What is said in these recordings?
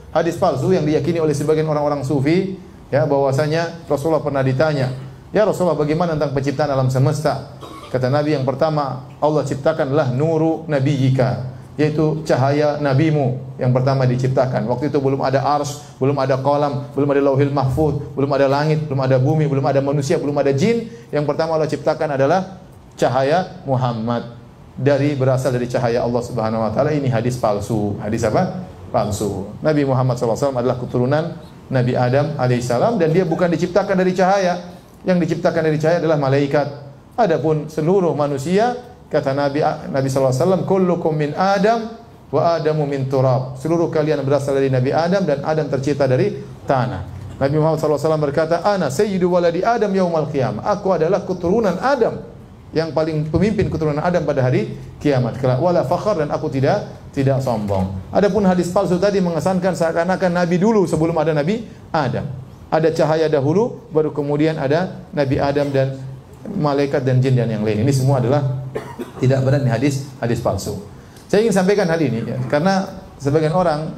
hadis palsu yang diyakini oleh sebagian orang-orang sufi, ya, bahwasanya Rasulullah pernah ditanya, "Ya Rasulullah, bagaimana tentang penciptaan alam semesta?" Kata Nabi, yang pertama Allah ciptakanlah nuru nabiyyika, yaitu cahaya nabimu yang pertama diciptakan. Waktu itu belum ada arsy, belum ada qalam, belum ada lauhil mahfuz, belum ada langit, belum ada bumi, belum ada manusia, belum ada jin. Yang pertama Allah ciptakan adalah cahaya Muhammad, berasal dari cahaya Allah Subhanahu wa taala. Ini hadis palsu. Hadis apa? Palsu. Nabi Muhammad SAW adalah keturunan Nabi Adam alaihissalam dan dia bukan diciptakan dari cahaya. Yang diciptakan dari cahaya adalah malaikat. Adapun seluruh manusia, kata Nabi SAW, kullukum min Adam wa Adamu min turab. Seluruh kalian berasal dari Nabi Adam dan Adam tercipta dari tanah. Nabi Muhammad SAW berkata, "Ana sayyidu waladi Adam yaumal qiyamah." Aku adalah keturunan Adam, yang paling pemimpin keturunan Adam pada hari kiamat kelak. Wala fakhar, dan aku tidak sombong. Adapun hadis palsu tadi mengesankan seakan-akan Nabi dulu sebelum ada Nabi Adam. Ada cahaya dahulu, baru kemudian ada Nabi Adam dan malaikat dan jin dan yang lain. Ini semua adalah tidak benar, ini hadis palsu. Saya ingin sampaikan hal ini ya, karena sebagian orang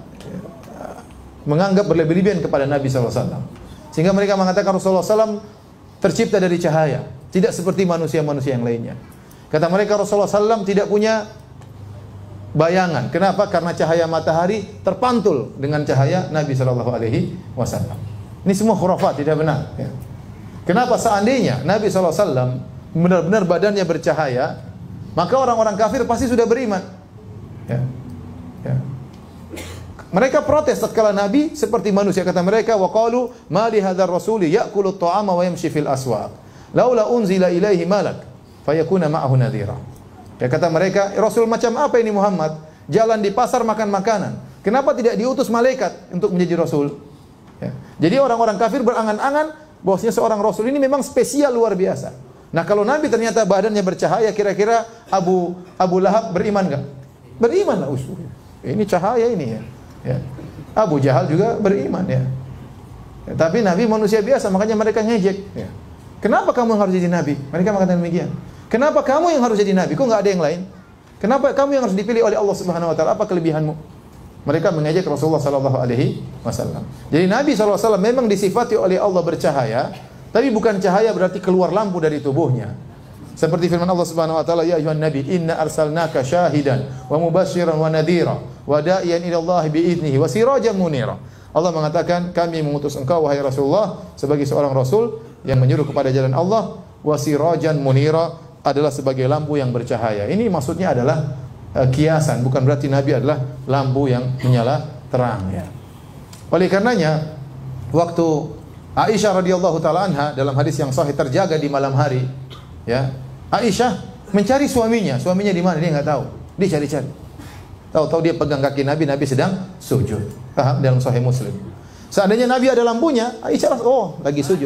menganggap berlebih-lebihan kepada Nabi SAW, sehingga mereka mengatakan Rasulullah SAW tercipta dari cahaya, tidak seperti manusia-manusia yang lainnya. Kata mereka Rasulullah SAW tidak punya bayangan. Kenapa? Karena cahaya matahari terpantul dengan cahaya Nabi SAW. Ini semua khurafat, tidak benar ya. Kenapa? Seandainya Nabi SAW benar-benar badannya bercahaya, maka orang-orang kafir pasti sudah beriman. Ya. Ya. Mereka protes tatkala Nabi seperti manusia. Kata mereka, wa qalu ma li hadzal rasuli ya'kulu at-ta'ama wa yamshi fil aswaq laula unzila ilaihi malak fayakuna ma'ahu nadhira. Ya, kata mereka, Rasul macam apa ini Muhammad? Jalan di pasar makan makanan. Kenapa tidak diutus malaikat untuk menjadi Rasul? Ya. Jadi orang-orang kafir berangan-angan bahwasanya seorang Rasul ini memang spesial luar biasa. Nah, kalau Nabi ternyata badannya bercahaya, kira-kira Abu Lahab beriman enggak? Beriman lah usul. Ini cahaya ini ya. Ya. Abu Jahal juga beriman ya. Ya, tapi Nabi manusia biasa, makanya mereka ngejek. Ya. Kenapa kamu harus jadi Nabi? Mereka mengatakan demikian. Kenapa kamu yang harus jadi Nabi? Kok nggak ada yang lain? Kenapa kamu yang harus dipilih oleh Allah Subhanahu Wa Taala? Apa kelebihanmu? Mereka mengejek Rasulullah Sallallahu Alaihi Wasallam. Jadi Nabi Sallallahu Alaihi Wasallam memang disifati oleh Allah bercahaya, tapi bukan cahaya berarti keluar lampu dari tubuhnya. Seperti firman Allah Subhanahu Wa Taala, ya ayuhan Nabi, inna arsalnaka syahidan wa mubasyiran wa nadhira wa da'iyan ila Allah bi'idnihi wa sirajan munira. Allah mengatakan, kami mengutus engkau wahai Rasulullah sebagai seorang rasul yang menyuruh kepada jalan Allah, wa sirajan munira, adalah sebagai lampu yang bercahaya. Ini maksudnya adalah kiasan, bukan berarti Nabi adalah lampu yang menyala terang ya. Oleh karenanya waktu Aisyah radhiyallahu taala anha dalam hadis yang sahih terjaga di malam hari ya, Aisyah mencari suaminya di mana dia nggak tahu, dia cari-cari. Tahu-tahu dia pegang kaki Nabi, Nabi sedang sujud. Paham? Dalam sahih Muslim. Seandainya Nabi ada lampunya, Aisyah lagi sujud.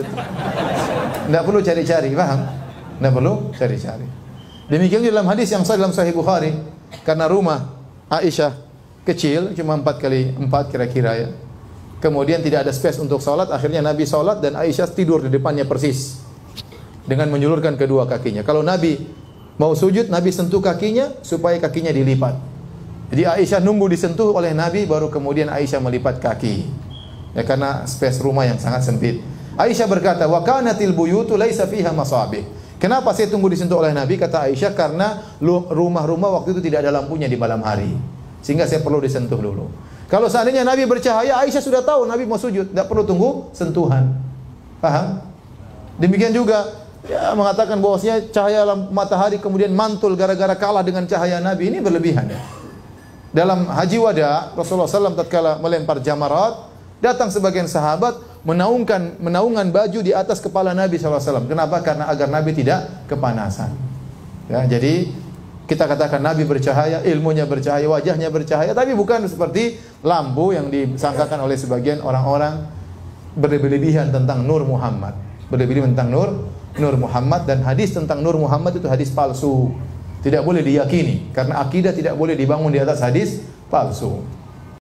Enggak perlu cari-cari, paham? Enggak perlu cari-cari. Demikian juga dalam hadis yang sahih dalam sahih Bukhari, karena rumah Aisyah kecil, cuma 4x4 kira-kira ya. Kemudian tidak ada space untuk sholat, akhirnya Nabi sholat dan Aisyah tidur di depannya persis dengan menjulurkan kedua kakinya. Kalau Nabi mau sujud, Nabi sentuh kakinya supaya kakinya dilipat. Jadi Aisyah nunggu disentuh oleh Nabi, baru kemudian Aisyah melipat kaki. Ya, karena space rumah yang sangat sempit. Aisyah berkata, wa kanatil buyutu laisa fiha masabih. Kenapa saya tunggu disentuh oleh Nabi? Kata Aisyah, karena rumah-rumah waktu itu tidak ada lampunya di malam hari, sehingga saya perlu disentuh dulu. Kalau seandainya Nabi bercahaya, Aisyah sudah tahu Nabi mau sujud, tidak perlu tunggu sentuhan. Paham? Demikian juga ya, mengatakan bahwasanya cahaya matahari kemudian mantul gara-gara kalah dengan cahaya Nabi, ini berlebihan ya. Dalam haji wada, Rasulullah SAW tatkala melempar jamarat, datang sebagian sahabat menaungkan baju di atas kepala Nabi SAW. Kenapa? Karena agar Nabi tidak kepanasan. Ya, jadi kita katakan Nabi bercahaya, ilmunya bercahaya, wajahnya bercahaya, tapi bukan seperti lampu yang disangkakan oleh sebagian orang-orang berlebihan tentang Nur Muhammad. Berlebihan tentang Nur Muhammad, dan hadis tentang Nur Muhammad itu hadis palsu. Tidak boleh diyakini, karena akidah tidak boleh dibangun di atas hadis palsu.